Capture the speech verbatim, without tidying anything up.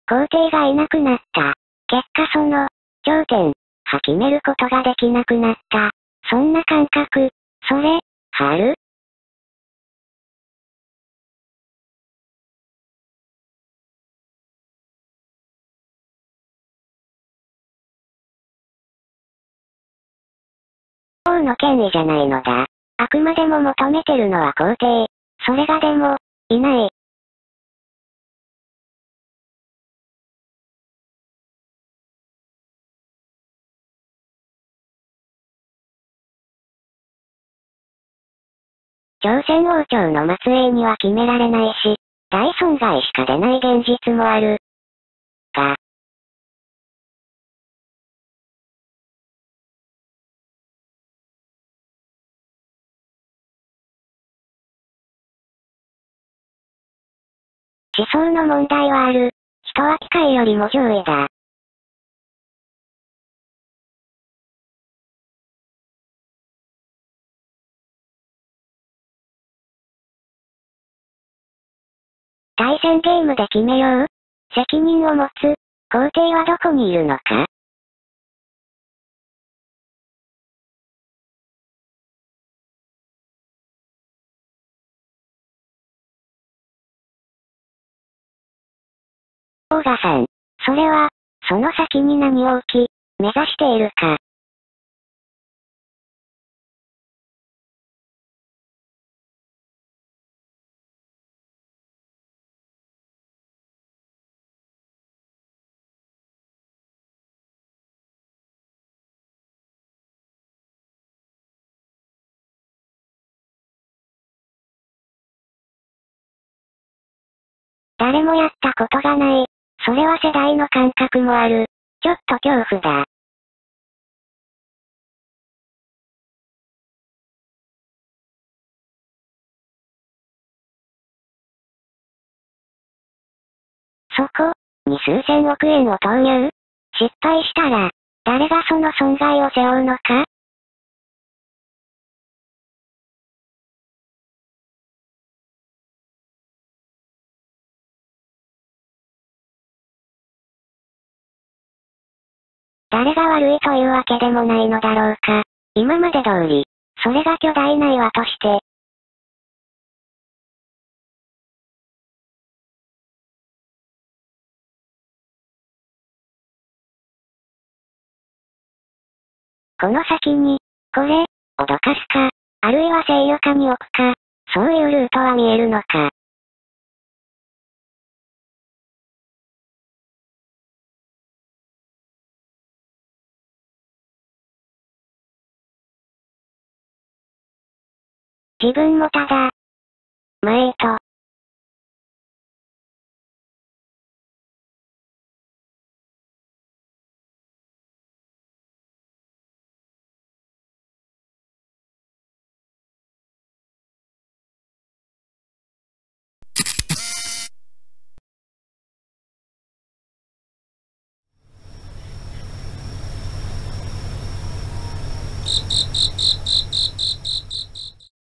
皇帝がいなくなった。結果その、頂点、は決めることができなくなった。そんな感覚、それ、はある？王の権威じゃないのだ。あくまでも求めてるのは皇帝。それがでも、いない。朝鮮王朝の末裔には決められないし、大損害しか出ない現実もある。が、思想の問題はある。人は機械よりも上位だ。対戦ゲームで決めよう？責任を持つ、皇帝はどこにいるのか？オーガさん。それは、その先に何を置き、目指しているか。誰もやったことがない。それは世代の感覚もある。ちょっと恐怖だ。そこ、に数千億円を投入？失敗したら、誰がその損害を背負うのか？誰が悪いというわけでもないのだろうか。今まで通り、それが巨大な岩として、この先に、これ、脅かすか、あるいは制御下に置くか、そういうルートは見えるのか。自分もただ、前と、